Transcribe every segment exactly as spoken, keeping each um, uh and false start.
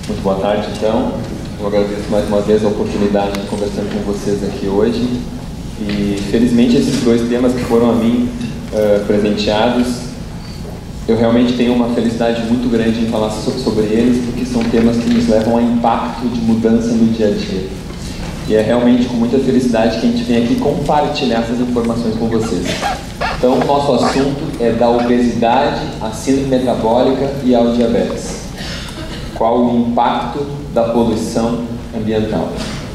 Muito boa tarde, então. Eu agradeço mais uma vez a oportunidade de conversar com vocês aqui hoje. E, felizmente, esses dois temas que foram a mim uh, presenteados, eu realmente tenho uma felicidade muito grande em falar so sobre eles, porque são temas que nos levam a impacto de mudança no dia a dia. E é realmente com muita felicidade que a gente vem aqui compartilhar essas informações com vocês. Então, o nosso assunto é da obesidade, à síndrome metabólica e ao diabetes. Qual o impacto da poluição ambiental?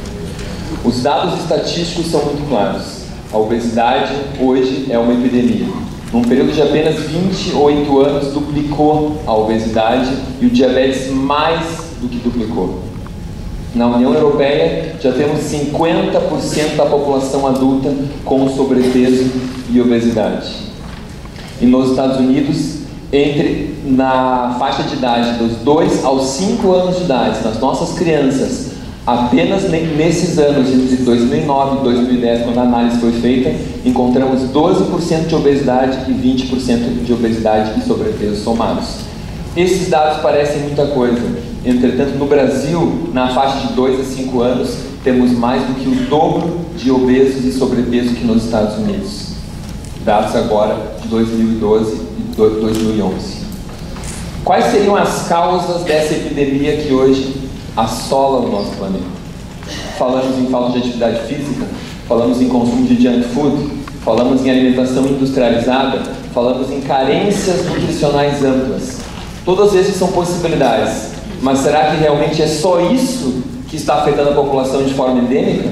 Os dados estatísticos são muito claros. A obesidade hoje é uma epidemia. Num período de apenas vinte e oito anos, duplicou a obesidade e o diabetes mais do que duplicou. Na União Europeia, já temos cinquenta por cento da população adulta com sobrepeso e obesidade. E nos Estados Unidos, entre na faixa de idade dos dois aos cinco anos de idade, nas nossas crianças, apenas nesses anos, entre dois mil e nove e dois mil e dez, quando a análise foi feita, encontramos doze por cento de obesidade e vinte por cento de obesidade e sobrepeso somados. Esses dados parecem muita coisa. Entretanto, no Brasil, na faixa de dois a cinco anos, temos mais do que o dobro de obesos e sobrepeso que nos Estados Unidos. Dados agora de dois mil e doze e dois mil e onze. Quais seriam as causas dessa epidemia que hoje assola o nosso planeta? Falamos em falta de atividade física, falamos em consumo de junk food, falamos em alimentação industrializada, falamos em carências nutricionais amplas. Todas essas são possibilidades, mas será que realmente é só isso que está afetando a população de forma endêmica?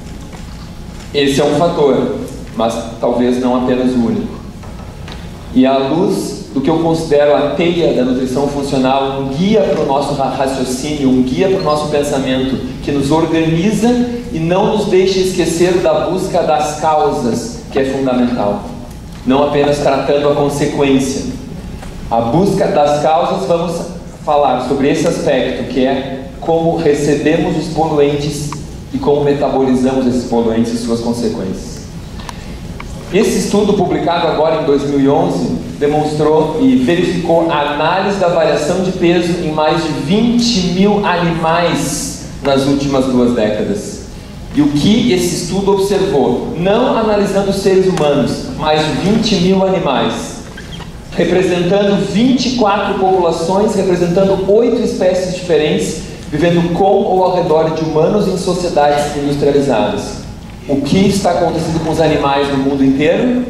Esse é um fator, mas talvez não apenas o único. E à luz do que eu considero a teia da nutrição funcional, um guia para o nosso raciocínio, um guia para o nosso pensamento, que nos organiza e não nos deixa esquecer da busca das causas, que é fundamental. Não apenas tratando a consequência. A busca das causas, vamos falar sobre esse aspecto, que é como recebemos os poluentes e como metabolizamos esses poluentes e suas consequências. Esse estudo, publicado agora em dois mil e onze, demonstrou e verificou a análise da variação de peso em mais de vinte mil animais nas últimas duas décadas. E o que esse estudo observou, não analisando os seres humanos, mas vinte mil animais, representando vinte e quatro populações, representando oito espécies diferentes, vivendo com ou ao redor de humanos em sociedades industrializadas. O que está acontecendo com os animais no mundo inteiro?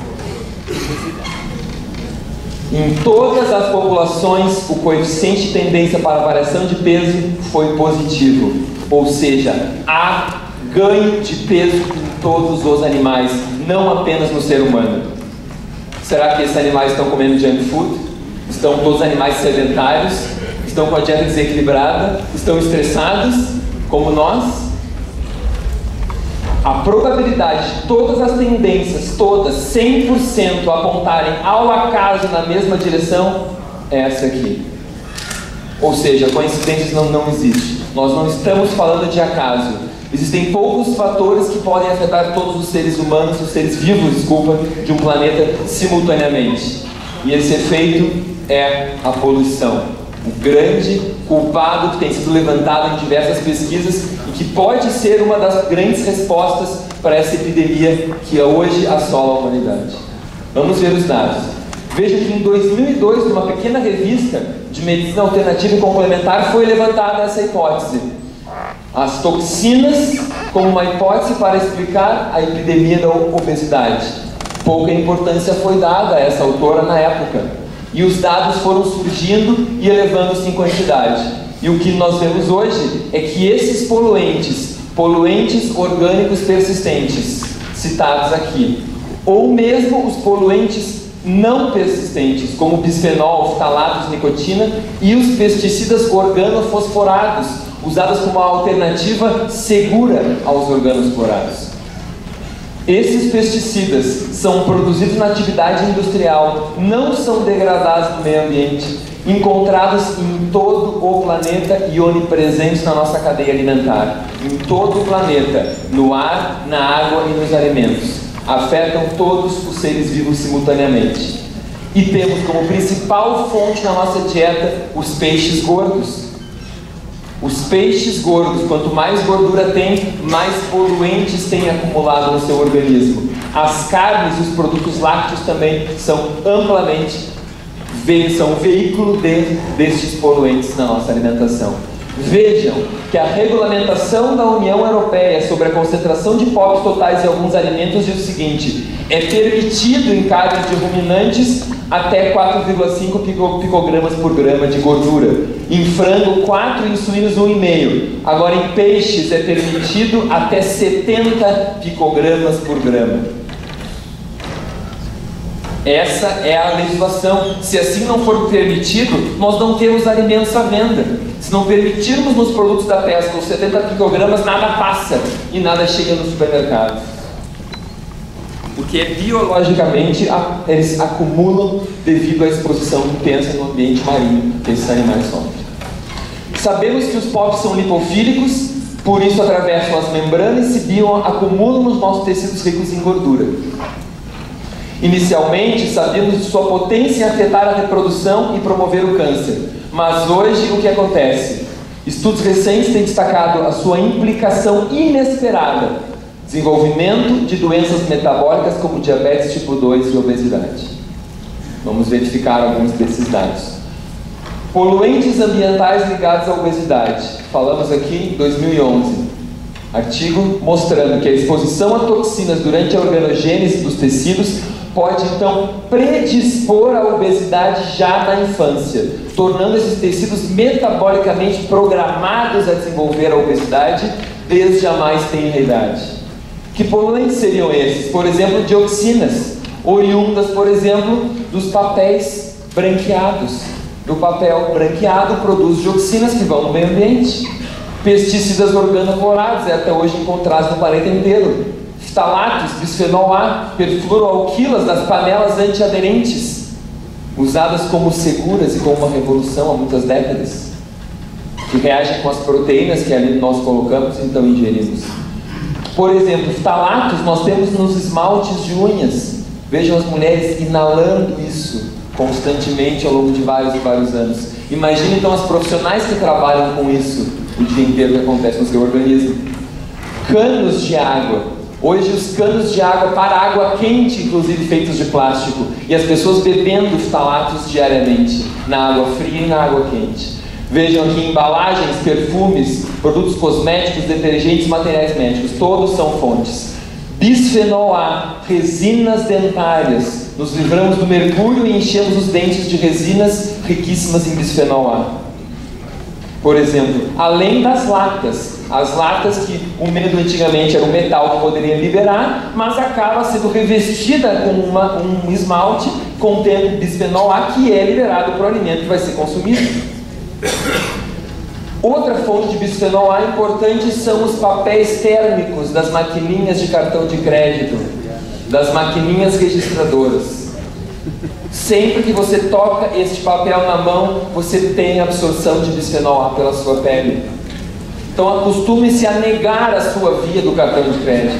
Em todas as populações, o coeficiente de tendência para variação de peso foi positivo. Ou seja, há ganho de peso em todos os animais, não apenas no ser humano. Será que esses animais estão comendo junk food? Estão todos animais sedentários? Estão com a dieta desequilibrada? Estão estressados, como nós? A probabilidade de todas as tendências, todas, cem por cento, apontarem ao acaso na mesma direção, é essa aqui. Ou seja, coincidências não, não existem. Nós não estamos falando de acaso. Existem poucos fatores que podem afetar todos os seres humanos, os seres vivos, desculpa, de um planeta simultaneamente. E esse efeito é a poluição. O grande culpado que tem sido levantado em diversas pesquisas e que pode ser uma das grandes respostas para essa epidemia que hoje assola a humanidade. Vamos ver os dados. Veja que em dois mil e dois, numa pequena revista de medicina alternativa e complementar, foi levantada essa hipótese. As toxinas como uma hipótese para explicar a epidemia da obesidade. Pouca importância foi dada a essa autora na época. E os dados foram surgindo e elevando-se em quantidade. E o que nós vemos hoje é que esses poluentes, poluentes orgânicos persistentes, citados aqui, ou mesmo os poluentes não persistentes, como bisfenol, ftalatos, nicotina, e os pesticidas organofosforados, usados como uma alternativa segura aos organofosforados. Esses pesticidas são produzidos na atividade industrial, não são degradados no meio ambiente, encontrados em todo o planeta e onipresentes na nossa cadeia alimentar. Em todo o planeta, no ar, na água e nos alimentos. Afetam todos os seres vivos simultaneamente. E temos como principal fonte na nossa dieta os peixes gordos. Os peixes gordos, quanto mais gordura tem, mais poluentes tem acumulado no seu organismo. As carnes e os produtos lácteos também são amplamente, são um veículo de, destes poluentes na nossa alimentação. Vejam que a regulamentação da União Europeia sobre a concentração de P O Ps totais em alguns alimentos diz o seguinte: é permitido em carnes de ruminantes até quatro vírgula cinco picogramas por grama de gordura, em frango quatro, em suínos um vírgula cinco. Agora em peixes é permitido até setenta picogramas por grama. Essa é a legislação. Se assim não for permitido, nós não temos alimentos à venda. Se não permitirmos nos produtos da pesca os setenta picogramas, nada passa e nada chega no supermercado. Porque biologicamente eles acumulam devido à exposição intensa no ambiente marinho que esses animais sofrem. Sabemos que os P O Ps são lipofílicos, por isso atravessam as membranas e se bioacumulam nos nossos tecidos ricos em gordura. Inicialmente, sabíamos de sua potência em afetar a reprodução e promover o câncer. Mas hoje, o que acontece? Estudos recentes têm destacado a sua implicação inesperada. Desenvolvimento de doenças metabólicas como diabetes tipo dois e obesidade. Vamos verificar alguns desses dados. Poluentes ambientais ligados à obesidade. Falamos aqui em dois mil e onze. Artigo mostrando que a exposição a toxinas durante a organogênese dos tecidos pode então predispor à obesidade já na infância, tornando esses tecidos metabolicamente programados a desenvolver a obesidade desde a mais tenra idade. Que poluentes seriam esses? Por exemplo, dioxinas, oriundas, por exemplo, dos papéis branqueados. Do papel branqueado produz dioxinas que vão no meio ambiente. Pesticidas organoclorados, é até hoje encontrados no planeta inteiro. Ftalatos, bisfenol A, perfluoroalquilas das panelas antiaderentes, usadas como seguras e como uma revolução há muitas décadas, que reagem com as proteínas que ali nós colocamos e então ingerimos. Por exemplo, ftalatos nós temos nos esmaltes de unhas. Vejam as mulheres inalando isso constantemente ao longo de vários e vários anos. Imagine então as profissionais que trabalham com isso o dia inteiro que acontece no seu organismo. Canos de água. Hoje os canos de água para água quente, inclusive feitos de plástico, e as pessoas bebendo ftalatos diariamente, na água fria e na água quente. Vejam aqui embalagens, perfumes, produtos cosméticos, detergentes, materiais médicos, todos são fontes. Bisfenol A, resinas dentárias. Nos livramos do mercúrio e enchemos os dentes de resinas riquíssimas em bisfenol A. Por exemplo, além das latas. As latas que o medo antigamente era um metal que poderia liberar, mas acaba sendo revestida com uma, um esmalte contendo bisfenol A que é liberado para o alimento que vai ser consumido. Outra fonte de bisfenol A importante são os papéis térmicos das maquininhas de cartão de crédito, das maquininhas registradoras. Sempre que você toca este papel na mão, você tem absorção de bisfenol A pela sua pele. Então acostume-se a negar a sua via do cartão de crédito.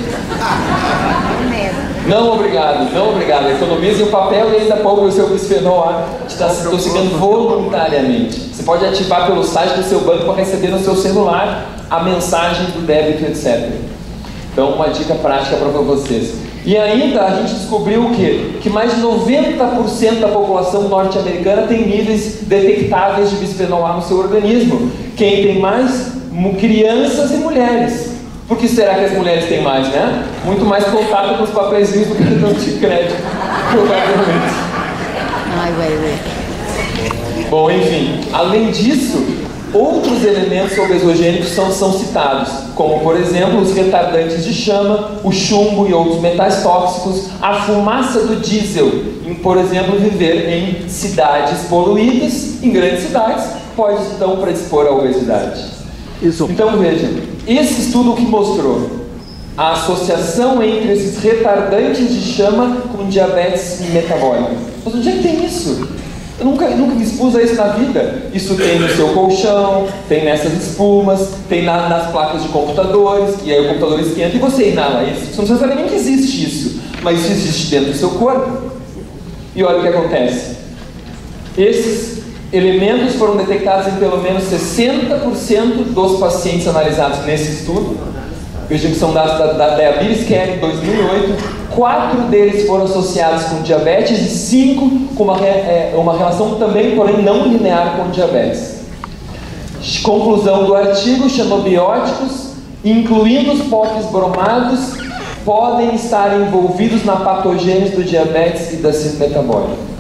Não obrigado, não obrigado. Economize o papel e ainda poupe o seu bisfenol A. Está se intoxicando voluntariamente. Você pode ativar pelo site do seu banco para receber no seu celular a mensagem do débito, etcétera. Então uma dica prática para vocês. E ainda a gente descobriu o quê? Que mais de noventa por cento da população norte-americana tem níveis detectáveis de bisfenol A no seu organismo. Quem tem mais? Crianças e mulheres. Por que será que as mulheres têm mais, né? Muito mais contato com os papéis do que cartão de crédito, provavelmente. Ai, ué, ué. Bom, enfim, além disso, outros elementos obesogênicos são, são citados, como por exemplo os retardantes de chama, o chumbo e outros metais tóxicos, a fumaça do diesel, em, por exemplo, viver em cidades poluídas, em grandes cidades, pode então predispor à obesidade. Isso. Então vejam, esse estudo que mostrou a associação entre esses retardantes de chama com diabetes metabólica. Mas onde é que tem isso? Eu nunca, nunca me expus a isso na vida. Isso tem no seu colchão, tem nessas espumas, tem na, nas placas de computadores, e aí o computador esquenta e você inala isso. Você não precisa saber nem que existe isso, mas isso existe dentro do seu corpo. E olha o que acontece. Esses elementos foram detectados em pelo menos sessenta por cento dos pacientes analisados nesse estudo. Vejam que são dados da, da Diabetes Care em dois mil e oito. Quatro deles foram associados com diabetes e cinco com uma, é, uma relação também, porém não linear, com diabetes. Conclusão do artigo: xenobióticos, incluindo os POPs bromados, podem estar envolvidos na patogênese do diabetes e da síndrome metabólica.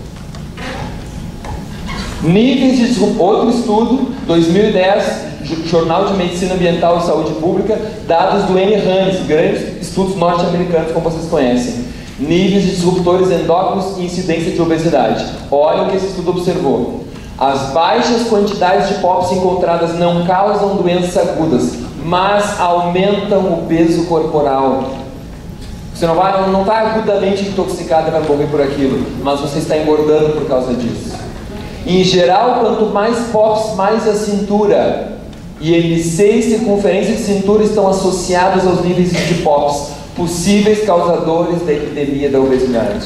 Níveis de disrupção. Outro estudo, dois mil e dez, Jornal de Medicina Ambiental e Saúde Pública, dados do N. Hannes, grandes estudos norte-americanos, como vocês conhecem. Níveis de disruptores endócrinos e incidência de obesidade. Olha o que esse estudo observou. As baixas quantidades de POPs encontradas não causam doenças agudas, mas aumentam o peso corporal. Você não vai, não está agudamente intoxicado e vai morrer por aquilo, mas você está engordando por causa disso. Em geral, quanto mais POPs, mais a cintura. E M C e circunferência de cintura estão associados aos níveis de POPs, possíveis causadores da epidemia da obesidade.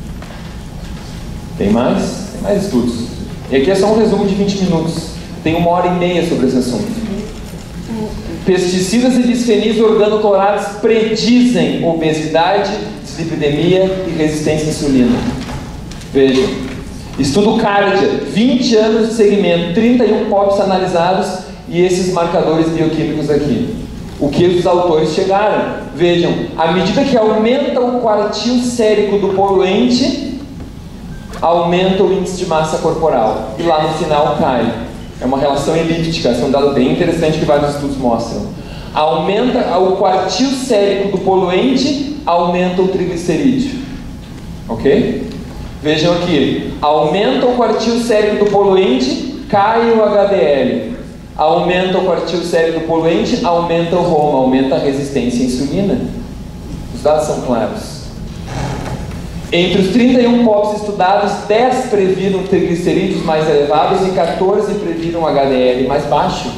Tem mais? Tem mais estudos. E aqui é só um resumo de vinte minutos. Tem uma hora e meia sobre esse assunto. Pesticidas e bisfenis organoclorados predizem obesidade, dislipidemia e resistência à insulina. Vejam. Estudo Cardia, vinte anos de segmento, trinta e um POPs analisados e esses marcadores bioquímicos aqui. O que os autores chegaram? Vejam, à medida que aumenta o quartil sérico do poluente, aumenta o índice de massa corporal. E lá no final cai. É uma relação elíptica, esse é um dado bem interessante que vários estudos mostram. Aumenta o quartil sérico do poluente, aumenta o triglicerídeo. Ok? Vejam aqui, aumenta o quartil sérico do poluente, cai o H D L. Aumenta o quartil sérico do poluente, aumenta o ROMA, aumenta a resistência à insulina. Os dados são claros. Entre os trinta e um POPs estudados, dez previram triglicerídeos mais elevados e quatorze previram H D L mais baixo.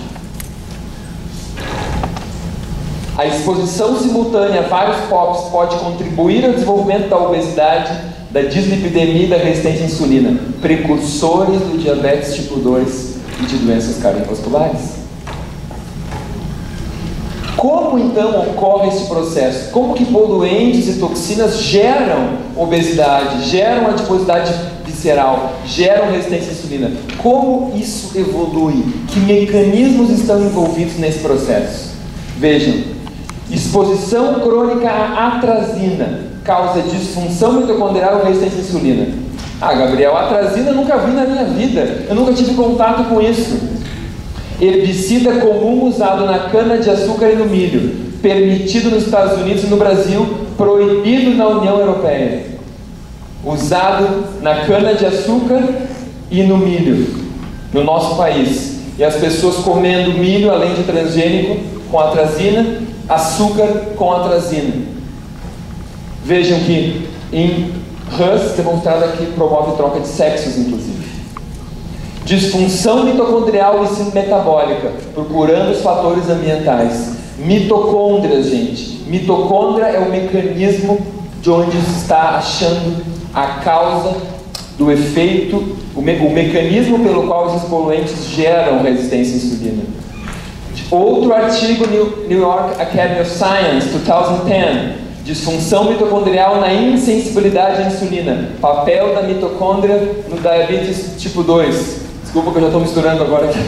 A exposição simultânea a vários POPs pode contribuir ao desenvolvimento da obesidade, da dislipidemia e da resistência à insulina, precursores do diabetes tipo dois e de doenças cardiovasculares. Como então ocorre esse processo? Como que poluentes e toxinas geram obesidade, geram adiposidade visceral, geram resistência à insulina? Como isso evolui? Que mecanismos estão envolvidos nesse processo? Vejam, exposição crônica à atrazina causa disfunção mitocondrial e resistência à insulina. Ah, Gabriel, a atrazina eu nunca vi na minha vida, eu nunca tive contato com isso. Herbicida comum usado na cana-de-açúcar e no milho, permitido nos Estados Unidos e no Brasil, proibido na União Europeia. Usado na cana-de-açúcar e no milho, no nosso país. E as pessoas comendo milho, além de transgênico, com atrazina, açúcar com atrazina. Vejam que em Hus, demonstrado aqui, promove troca de sexos, inclusive. Disfunção mitocondrial e síndrome metabólica, procurando os fatores ambientais. Mitocôndrias, gente. Mitocôndria é o mecanismo de onde se está achando a causa do efeito, o, me, o mecanismo pelo qual esses poluentes geram resistência à insulina. Outro artigo, New, New York Academy of Science, dois mil e dez. Disfunção mitocondrial na insensibilidade à insulina. Papel da mitocôndria no diabetes tipo dois. Desculpa que eu já estou misturando agora aqui.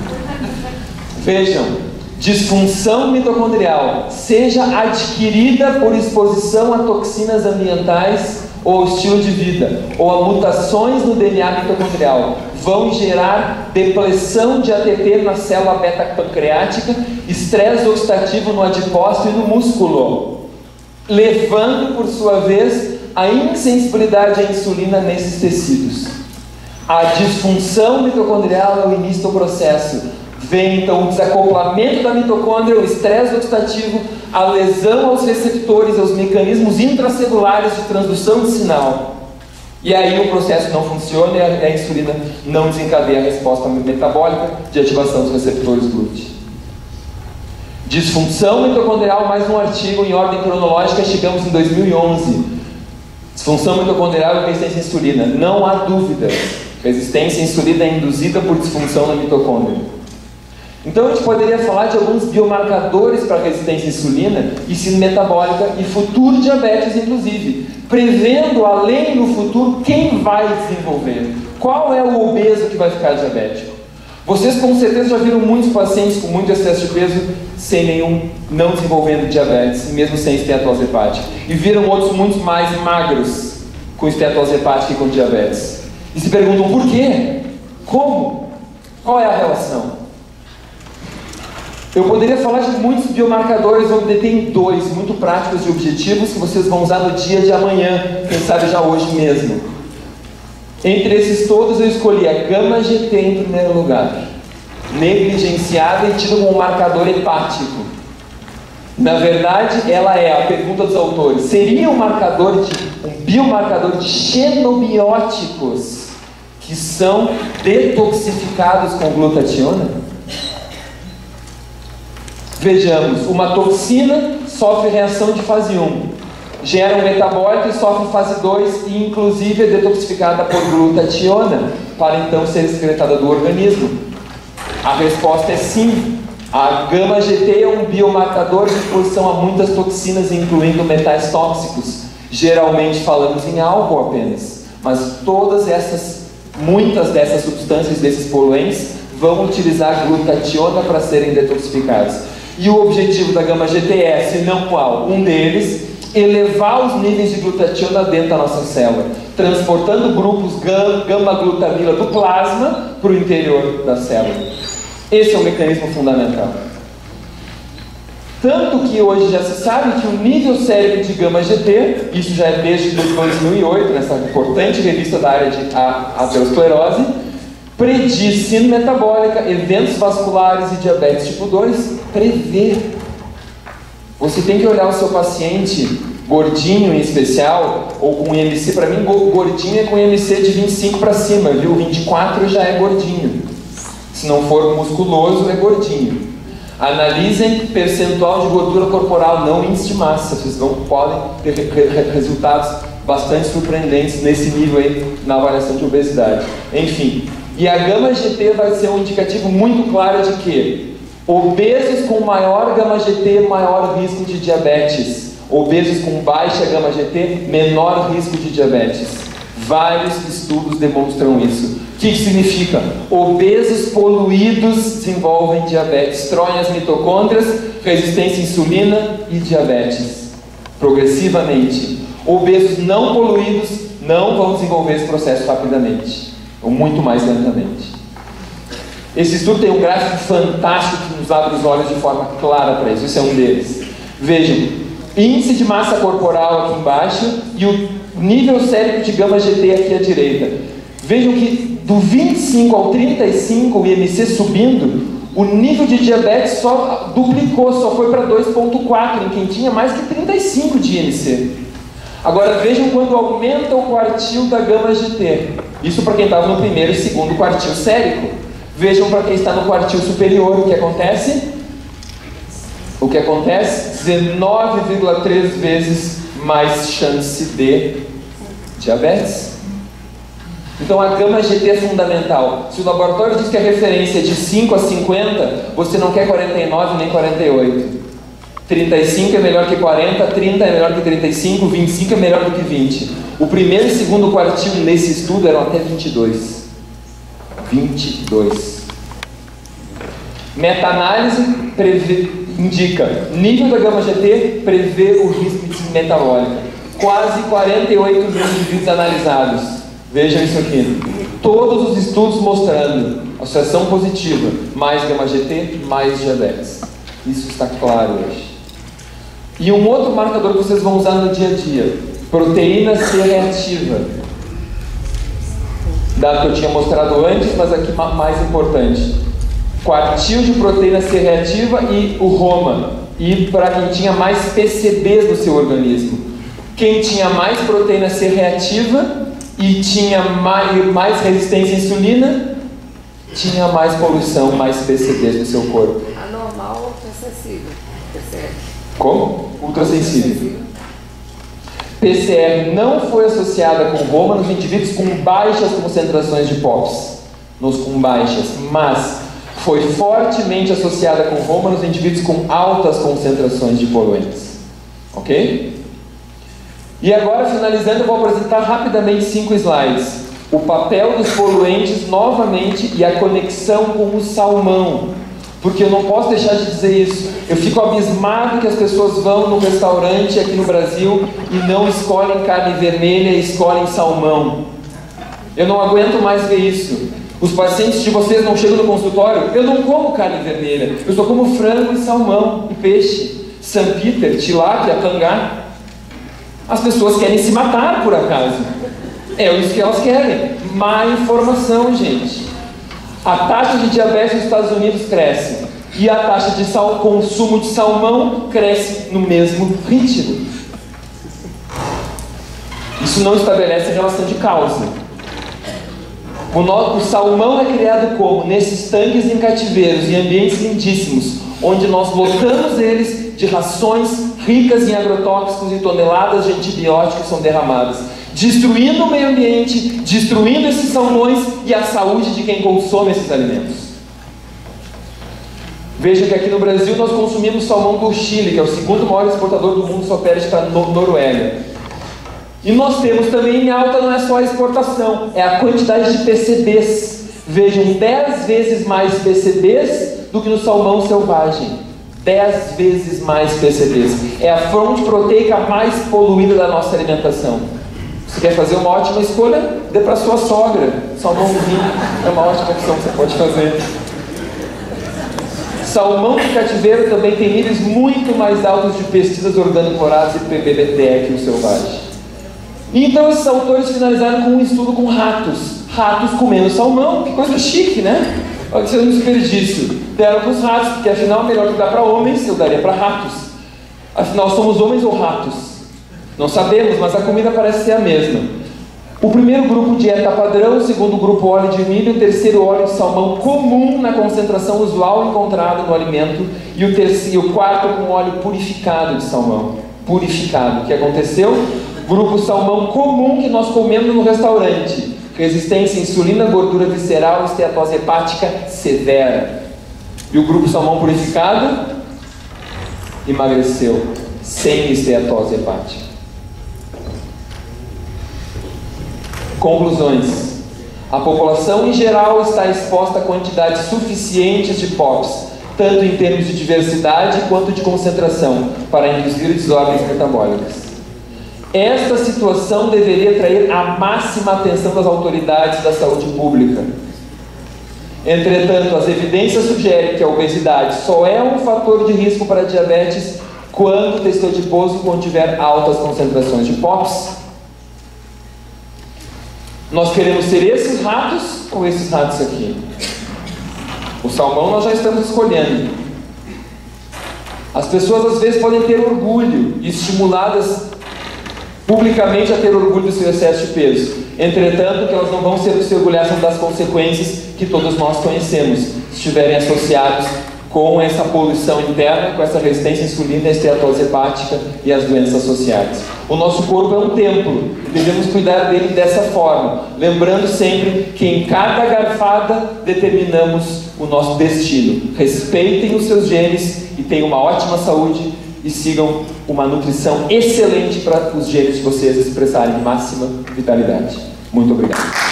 Vejam, disfunção mitocondrial, seja adquirida por exposição a toxinas ambientais ou estilo de vida, ou a mutações no D N A mitocondrial, vão gerar depressão de A T P na célula beta-pancreática, estresse oxidativo no adipócito e no músculo, levando, por sua vez, a insensibilidade à insulina nesses tecidos. A disfunção mitocondrial é o início do processo. Vem então o desacoplamento da mitocôndria, o estresse oxidativo, a lesão aos receptores, aos mecanismos intracelulares de transdução de sinal. E aí o processo não funciona e a insulina não desencadeia a resposta metabólica de ativação dos receptores glúteos. Disfunção mitocondrial, mais um artigo em ordem cronológica, chegamos em dois mil e onze. Disfunção mitocondrial e resistência à insulina. Não há dúvida que Resistência à insulina é induzida por disfunção na mitocôndria. Então a gente poderia falar de alguns biomarcadores para resistência à insulina e síndrome metabólica e futuro diabetes, inclusive, prevendo além no futuro quem vai desenvolver. Qual é o obeso que vai ficar diabético? Vocês com certeza já viram muitos pacientes com muito excesso de peso sem nenhum, não desenvolvendo diabetes, mesmo sem esteatose hepática. E viram outros muito mais magros com esteatose hepática e com diabetes. E se perguntam por quê? Como? Qual é a relação? Eu poderia falar de muitos biomarcadores, vou deter em dois, muito práticos e objetivos, que vocês vão usar no dia de amanhã, quem sabe já hoje mesmo. Entre esses todos eu escolhi a gama G T em primeiro lugar. Negligenciada e tida como um marcador hepático. Na verdade, ela é, a pergunta dos autores, seria um marcador de, um biomarcador de xenobióticos que são detoxificados com glutationa? Vejamos, uma toxina sofre reação de fase um, gera um metabólito e sofre fase dois e inclusive é detoxificada por glutationa para então ser excretada do organismo. A resposta é sim. A gama G T é um biomarcador de exposição a muitas toxinas, incluindo metais tóxicos. Geralmente falamos em álcool apenas, mas todas essas, muitas dessas substâncias, desses poluentes, vão utilizar glutationa para serem detoxificados. E o objetivo da gama G T é, se não qual, um deles, elevar os níveis de glutationa dentro da nossa célula, transportando grupos gama-glutamila do plasma para o interior da célula. Esse é o mecanismo fundamental. Tanto que hoje já se sabe que o nível cérebro de gama G T, isso já é desde dois mil e oito, nessa importante revista da área de aterosclerose, prediz síndrome metabólica, eventos vasculares e diabetes tipo dois, prevê. Você tem que olhar o seu paciente, gordinho em especial, ou com I M C, para mim gordinho é com I M C de vinte e cinco para cima, viu? vinte e quatro já é gordinho. Se não for musculoso, é gordinho. Analisem percentual de gordura corporal, não índice de massa. Vocês vão, podem ter resultados bastante surpreendentes nesse nível aí, na avaliação de obesidade. Enfim, e a gama G T vai ser um indicativo muito claro de que obesos com maior gama G T, maior risco de diabetes. Obesos com baixa gama G T, menor risco de diabetes. Vários estudos demonstram isso. O que, que significa? Obesos poluídos desenvolvem diabetes, destroem as mitocôndrias, resistência à insulina e diabetes, progressivamente. Obesos não poluídos não vão desenvolver esse processo rapidamente, ou muito mais lentamente. Esse estudo tem um gráfico fantástico que nos abre os olhos de forma clara para isso, esse é um deles. Vejam, índice de massa corporal aqui embaixo e o nível cérebro de gama G T aqui à direita. Vejam que do vinte e cinco ao trinta e cinco, o I M C subindo, o nível de diabetes só duplicou, só foi para dois ponto quatro, em quem tinha mais que trinta e cinco de I M C. Agora vejam quando aumenta o quartil da gama G T. Isso para quem estava no primeiro e segundo quartil sérico. Vejam para quem está no quartil superior o que acontece. O que acontece? dezenove vírgula três vezes mais chance de diabetes. Então a gama G T é fundamental. Se o laboratório diz que a referência é de cinco a cinquenta, você não quer quarenta e nove nem quarenta e oito. trinta e cinco é melhor que quarenta, trinta é melhor que trinta e cinco, vinte e cinco é melhor do que vinte. O primeiro e segundo quartil nesse estudo eram até vinte e dois. vinte e dois. Meta-análise prevê, indica nível da gama G T prevê o risco de metabólica. Quase quarenta e oito mil indivíduos analisados. Vejam isso aqui. Todos os estudos mostrando associação positiva, mais gama G T, mais diabetes. Isso está claro hoje. E um outro marcador que vocês vão usar no dia a dia, proteína C reativa. Dado que eu tinha mostrado antes, mas aqui mais importante. Quartil de proteína C reativa e o Roma. E para quem tinha mais P C Bs no seu organismo. Quem tinha mais proteína C reativa e tinha mais, mais resistência à insulina, tinha mais poluição, mais P C Bs no seu corpo. Anormal ou ultrassensível? Percebe? Como? Ultrassensível. P C R não foi associada com Roma nos indivíduos com baixas concentrações de P O Ps, nos com baixas, mas foi fortemente associada com Roma nos indivíduos com altas concentrações de poluentes. Ok? E agora, finalizando, eu vou apresentar rapidamente cinco slides. O papel dos poluentes, novamente, e a conexão com o salmão. Porque eu não posso deixar de dizer isso. Eu fico abismado que as pessoas vão no restaurante aqui no Brasil e não escolhem carne vermelha e escolhem salmão. Eu não aguento mais ver isso. Os pacientes de vocês não chegam no consultório, eu não como carne vermelha, eu só como frango e salmão e peixe, San Peter, tilápia, cangá. As pessoas querem se matar por acaso. É isso que elas querem. Má informação, gente. A taxa de diabetes nos Estados Unidos cresce e a taxa de sal, consumo de salmão cresce no mesmo ritmo. Isso não estabelece relação de causa. O, no, o salmão é criado como? Nesses tanques em cativeiros, em ambientes lindíssimos, onde nós lotamos eles de rações ricas em agrotóxicos e toneladas de antibióticos são derramadas, destruindo o meio ambiente, destruindo esses salmões e a saúde de quem consome esses alimentos. Veja que aqui no Brasil nós consumimos salmão do Chile, que é o segundo maior exportador do mundo, só perde para a Noruega. E nós temos também em alta, não é só a exportação, é a quantidade de P C Bs. Vejam, dez vezes mais P C Bs do que no salmão selvagem. dez vezes mais P C Bs. É a fonte proteica mais poluída da nossa alimentação. Você quer fazer uma ótima escolha? Dê para sua sogra. Salmãozinho é uma ótima opção que você pode fazer. Salmão de cativeiro também tem níveis muito mais altos de pesticidas organoclorados e P B D que o selvagem. Então esses autores finalizaram com um estudo com ratos. Ratos comendo salmão, que coisa chique, né? Olha que isso é um desperdício. Deram para os ratos, porque afinal é melhor que dar para homens, eu daria para ratos. Afinal, somos homens ou ratos? Não sabemos, mas a comida parece ser a mesma. O primeiro grupo, dieta padrão, o segundo grupo, óleo de milho, o terceiro, óleo de salmão comum na concentração usual encontrada no alimento, e o, terceiro, o quarto, com óleo purificado de salmão. Purificado. O que aconteceu? Grupo salmão comum que nós comemos no restaurante. Resistência à insulina, gordura visceral, esteatose hepática severa. E o grupo salmão purificado emagreceu, sem esteatose hepática. Conclusões. A população em geral está exposta a quantidades suficientes de P O Ps, tanto em termos de diversidade quanto de concentração, para induzir desordens metabólicas. Esta situação deveria atrair a máxima atenção das autoridades da saúde pública. Entretanto, as evidências sugerem que a obesidade só é um fator de risco para diabetes quando o tecido adiposo contiver altas concentrações de P O Ps. Nós queremos ser esses ratos ou esses ratos aqui? O salmão nós já estamos escolhendo. As pessoas às vezes podem ter orgulho e estimuladas publicamente a ter orgulho do seu excesso de peso. Entretanto, que elas não vão se orgulhar das consequências que todos nós conhecemos, se estiverem associados com essa poluição interna, com essa resistência à insulina, a esteatose hepática e as doenças associadas. O nosso corpo é um templo, e devemos cuidar dele dessa forma, lembrando sempre que em cada garfada determinamos o nosso destino. Respeitem os seus genes e tenham uma ótima saúde e sigam uma nutrição excelente para os genes de vocês expressarem máxima vitalidade. Muito obrigado.